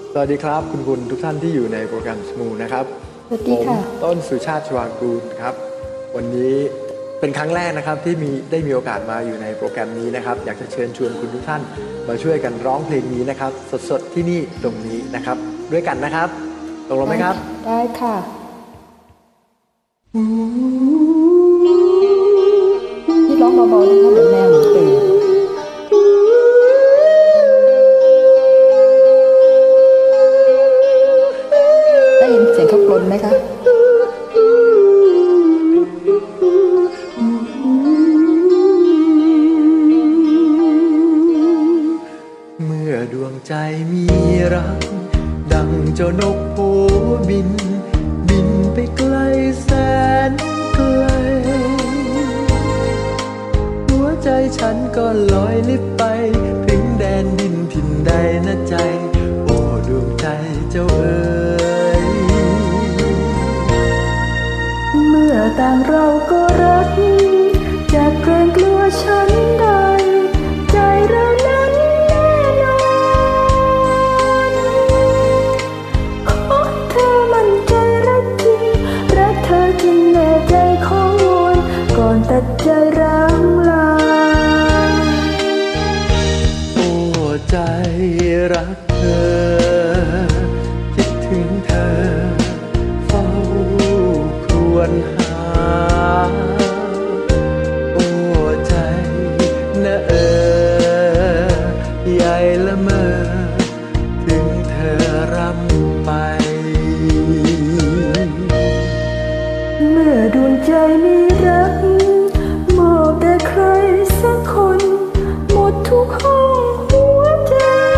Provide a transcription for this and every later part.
สวัสดีครับคุณทุกท่านที่อยู่ในโปรแกรมสมูนะครับสวัสดีค่ะผมต้นสุชาติชวางกูลครับวันนี้เป็นครั้งแรกนะครับที่ได้มีโอกาสมาอยู่ในโปรแกรมนี้นะครับอยากจะเชิญชวนคุณทุกท่านมาช่วยกันร้องเพลงนี้นะครับสดๆที่นี่ตรงนี้นะครับด้วยกันนะครับตกลงไหมครับได้ค่ะที่ร้องเบาๆนะคะเดี๋ยวแมวหนูตื่นได้ยินเสียงเขากรนไหมคะเมื่อดวงใจมีรักดังเจ้านกโผบินไปไกลแสนไกลหัวใจฉันก็ลอยลิบไปถึงแดนดินถิ่นใดนะใจโอ้ดวงใจเจ้าเอ๋ยเมื่อต่างเราก็รักจะเกรงกลัวฉันใดใจเรานั้นแน่นอนขอเธอมั่นใจรักจริงรักเธอจริงแน่ใจขอวอนก่อนตัดใจร้างลาโอ้ใจรักเธอคิดถึงเธอเฝ้าครวญหาโอ้ใจนะใหญ่ละเมอถึงเธอรำไปเมื่อดวงใจมีรักมอบแด่ใครสักคนหมดทุกห้องหัวใจ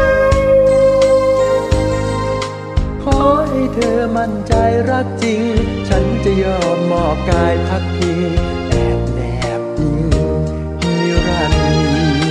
ขอให้เธอมั่นใจรักจริงฉันจะยอมมอบกายพักพิงแอบแนบอิงนิรันดร์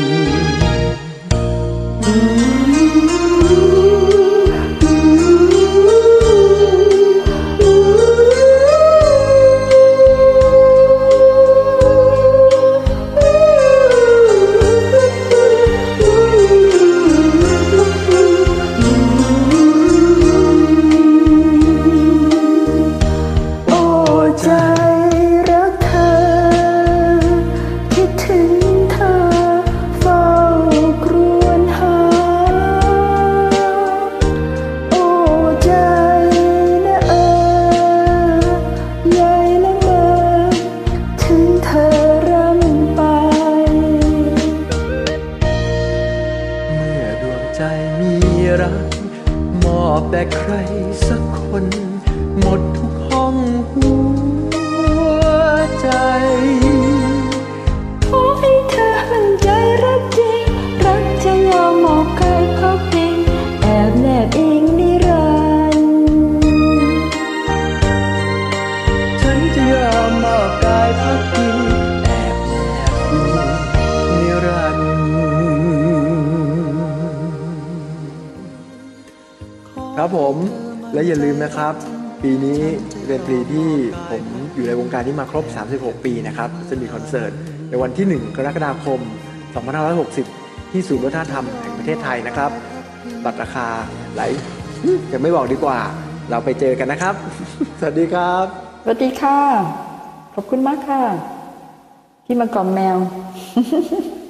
รักมอบแต่ใครสักคนหมดทุกห้องหัวใจขอให้เธอมั่นใจรักจริงรักจะยอมมอบกายพักพิงแอบแนบอิงนิรันดร์ฉันจะยอมมอบกายพักพิงแอบแนบอิงนิรันดร์ครับผมและอย่าลืมนะครับปีนี้เป็นปีที่ผมอยู่ในวงการนี้มาครบ36ปีนะครับจะมีคอนเสิร์ตในวันที่1กรกฎาคม2560ที่ศูนย์วัฒนธรรมแห่งประเทศไทยนะครับบัตรราคาจะไม่บอกดีกว่าเราไปเจอกันนะครับสวัสดีครับสวัสดีค่ะขอบคุณมากค่ะที่มากล่อมแมว